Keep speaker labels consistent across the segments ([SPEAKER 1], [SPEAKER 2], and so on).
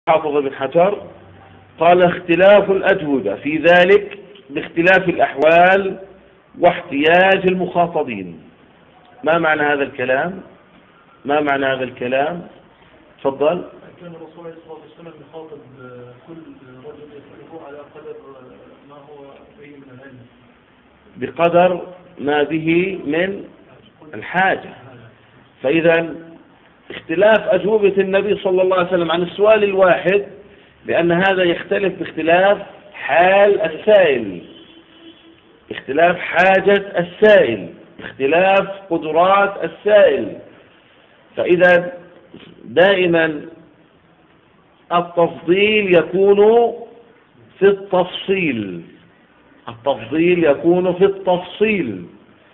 [SPEAKER 1] حافظ بن حجر قال اختلاف الأجوبة في ذلك باختلاف الأحوال واحتياج المخاطبين. ما معنى هذا الكلام؟ ما معنى هذا الكلام؟ تفضل.
[SPEAKER 2] كان الرسول صلى الله عليه وسلم يخاطب كل رجل يسأله على قدر ما هو به من العلم،
[SPEAKER 1] بقدر ما به من الحاجة. فإذا اختلاف أجوبة النبي صلى الله عليه وسلم عن السؤال الواحد لأن هذا يختلف باختلاف حال السائل، اختلاف حاجة السائل، اختلاف قدرات السائل. فإذا دائما التفضيل يكون في التفصيل، التفضيل يكون في التفصيل.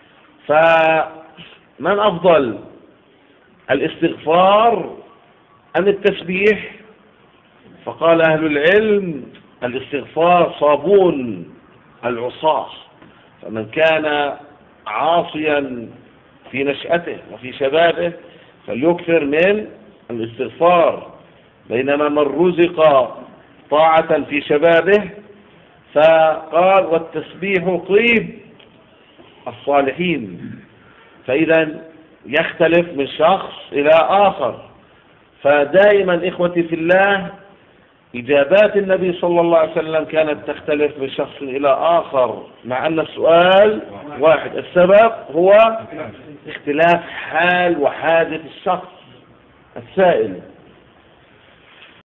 [SPEAKER 1] فمن أفضل، الاستغفار أم التسبيح؟ فقال أهل العلم الاستغفار صابون العصاة، فمن كان عاصيا في نشأته وفي شبابه فليكثر من الاستغفار، بينما من رزق طاعة في شبابه فقال والتسبيح طيب الصالحين. فإذا يختلف من شخص إلى آخر. فدائما إخوتي في الله إجابات النبي صلى الله عليه وسلم كانت تختلف من شخص إلى آخر مع أن السؤال واحد. السبب هو اختلاف حال وحاجة الشخص السائل.